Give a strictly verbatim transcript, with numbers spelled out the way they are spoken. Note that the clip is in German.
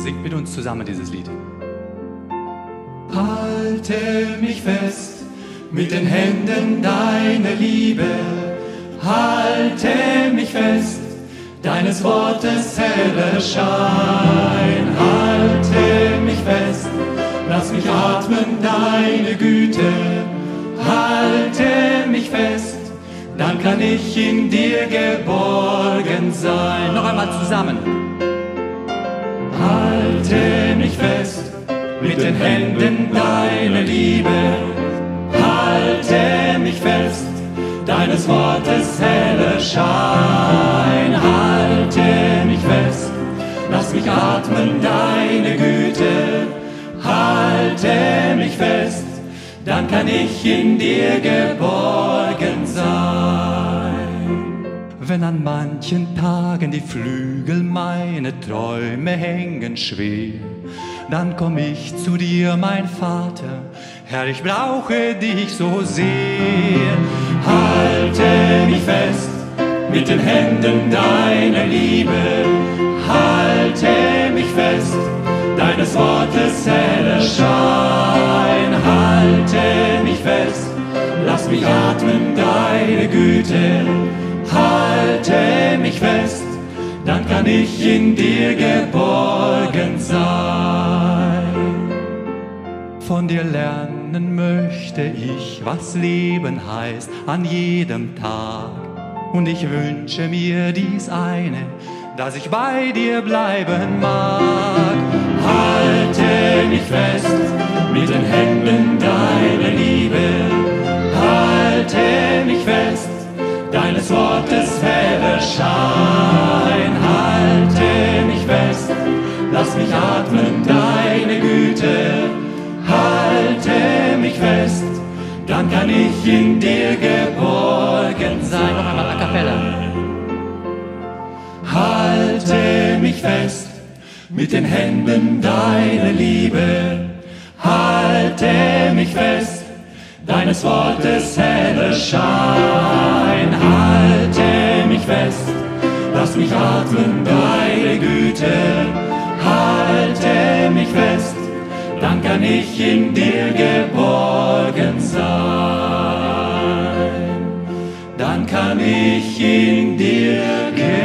Singt mit uns zusammen dieses Lied. Halte mich fest mit den Händen deiner Liebe. Halte mich fest, deines Wortes heller Schein. Halte mich fest, lass mich atmen deine Güte. Halte mich fest, dann kann ich in dir geborgen sein. Noch einmal zusammen. Halte mich fest mit den Händen deiner Liebe. Halte mich fest, deines Wortes heller Schein. Halte mich fest, lass mich atmen deine Güte. Halte mich fest, dann kann ich in dir geborgen sein. Wenn an manchen Tagen die Flügel meiner Träume hängen schwer, dann komm ich zu dir, mein Vater, Herr, ich brauche dich so sehr. Halte mich fest mit den Händen deiner Liebe. Halte mich fest, deines Wortes heller Schein. Halte mich fest, lass mich atmen deine Güte. Halte mich fest, dann kann ich in dir geborgen sein. Von dir lernen möchte ich, was Leben heißt an jedem Tag. Und ich wünsche mir dies eine, dass ich bei dir bleiben mag. Halte mich fest mit den Händen deiner Liebe. Halte mich fest, deines Wortes heller Schein. Halte mich fest, lass mich atmen deine Güte. Halte mich fest, dann kann ich in dir geborgen sein. Noch einmal a cappella. Halte mich fest mit den Händen deiner Liebe. Halte mich fest, deines Wortes heller Schein. Halte mich fest, lass mich atmen deine Güte. Halte mich fest, dann kann ich in dir geborgen sein. Dann kann ich in dir geborgen sein.